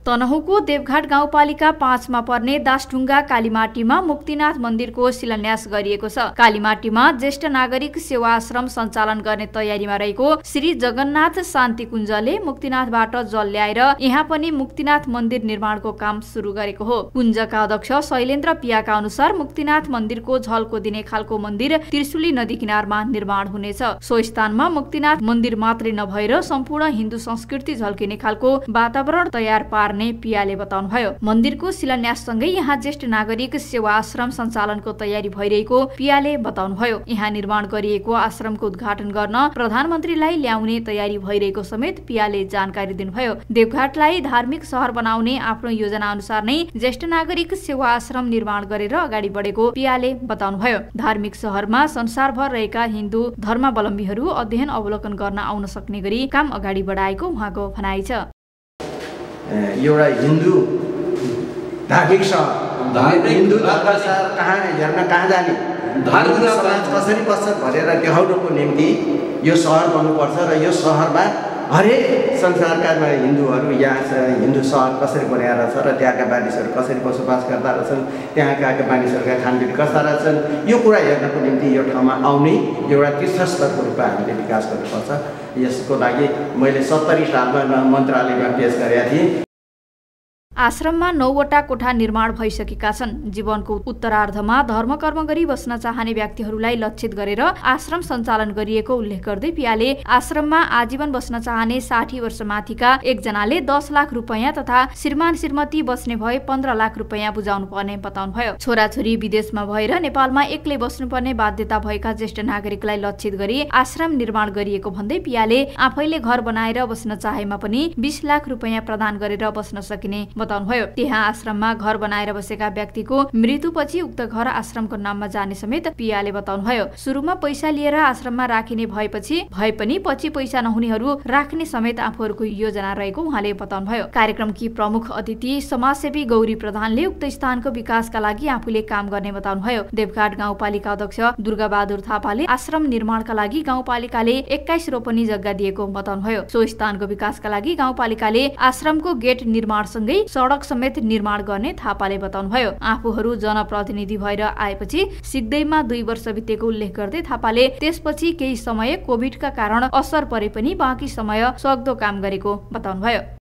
तनहुँको देवघाट गाउँपालिका 5 मा पर्ने दासढुङ्गा कालीमाटीमा मुक्तिनाथ मन्दिरको शिलान्यास गरिएको छ। कालीमाटीमा ज्येष्ठ नागरिक सेवा आश्रम सञ्चालन गर्ने तयारीमा रहेको श्री जगन्नाथ शान्ति कुञ्जले मुक्तिनाथबाट जल ल्याएर यहाँ पनि मुक्तिनाथ मन्दिर निर्माणको काम सुरु गरेको हो। कुञ्जका अध्यक्ष शैलेन्द्र पियाका अनुसार मुक्तिनाथ मन्दिरको झल्को दिने खालको मन्दिर त्रिशुली नदी किनारमा निर्माण हुनेछ। सो स्थानमा मुक्तिनाथ मन्दिर मात्रै नभएर सम्पूर्ण हिन्दू संस्कृति झल्किने खालको वातावरण तयार पार्ने पियाले बताउनुभयो। मन्दिरको शिलान्याससँगै यहाँ ज्येष्ठ नागरिक सेवा आश्रम सञ्चालनको तयारी भइरहेको पियाले बताउनुभयो। यहाँ निर्माण गरिएको आश्रमको उद्घाटन गर्न प्रधानमन्त्रीलाई ल्याउने तयारी भइरहेको समेत पियाले जानकारी दिनुभयो। देवघाटलाई धार्मिक शहर बनाउने आफ्नो योजना अनुसार नै ज्येष्ठ नागरिक सेवा आश्रम निर्माण गरेर अगाडि बढेको पियाले बताउनुभयो। धार्मिक शहरमा संसारभर रहेका हिन्दू धर्मावलम्बीहरू अध्ययन अवलोकन गर्न आउन सक्ने गरी काम अगाडि बढाएको उहाँको भनाइ छ। एउटा हिन्दू धार्मिक सहर, हिन्दू धर्मसार कहाँ हेर्न कहाँ जाने, धार्मिक समाज कसरी बस्छ भनेर देखाउनको निम्ति यो सहर बन्नुपर्छ र यो सहरमा हरेक संसारका हिन्दूहरू यहाँ हिन्दू सहर कसरी बनाएर छ र त्यहाँका मानिसहरू कसरी बसोबास गर्दा रहेछन्, त्यहाँका मानिसहरूका खानपिन कस्ता रहेछन्, यो कुरा हेर्नको निम्ति यो ठाउँमा आउने एउटा तीर्थस्थलको रूपमा हामीले विकास गर्नुपर्छ। यसको लागि मैले 70 सालमा मन्त्रालयमा पेश गरेका थिएँ। आश्रममा 9 वटा कोठा निर्माण भइसकेका छन्। जीवनको उत्तरार्धमा धर्म कर्म गरी बस्न चाहने व्यक्तिहरूलाई लक्षित गरेर आश्रम सञ्चालन गरिएको उल्लेख गर्दै पियाले आश्रममा आजीवन बस्न चाहने 60 वर्ष माथिका एकजनाले 10 लाख रुपैयाँ तथा श्रीमान श्रीमती बस्ने भए 15 लाख रुपैयाँ बुझाउनु पर्ने बताउनुभयो। छोराछोरी विदेशमा भएर नेपालमा एक्लै बस्नुपर्ने बाध्यता भएका ज्येष्ठ नागरिकलाई लक्षित गरी आश्रम निर्माण गरिएको भन्दै पियाले आफैले घर बनाएर बस्न चाहेमा पनि 20 लाख रुपैयाँ प्रदान गरेर बस्न सकिने बताउनुभयो। त्यहाँ आश्रममा घर बनाएर बसेका व्यक्तिको मृत्युपछि उक्त घर आश्रमको नाममा जाने समेत पियाले बताउनुभयो। सुरुमा पैसा लिएर आश्रममा राखिने भए पनि पछि पैसा नहुनेहरू राख्ने समेत आफूहरूको योजना रहेको उहाँले बताउनुभयो। कार्यक्रमकी प्रमुख अतिथि समाजसेवी गौरी प्रधानले उक्त स्थानको विकासका लागि आफूले काम गर्ने बताउनुभयो। देवघाट गाउँपालिका अध्यक्ष दुर्गाबहादुर थापाले आश्रम निर्माणका लागि गाउँपालिकाले 21 रोपनी जग्गा दिएको बताउनुभयो। सो स्थानको विकासका लागि गाउँपालिकाले आश्रमको गेट निर्माणसँगै सडक समेत निर्माण गर्ने थापाले बताउनुभयो। आफूहरू जनप्रतिनिधि भएर आएपछि सिक्दैमा 2 वर्ष बितेको उल्लेख गर्दै थापाले त्यसपछि केही समय कोभिडका कारण असर परे पनि बाँकी समय सक्दो काम गरेको बताउनुभयो।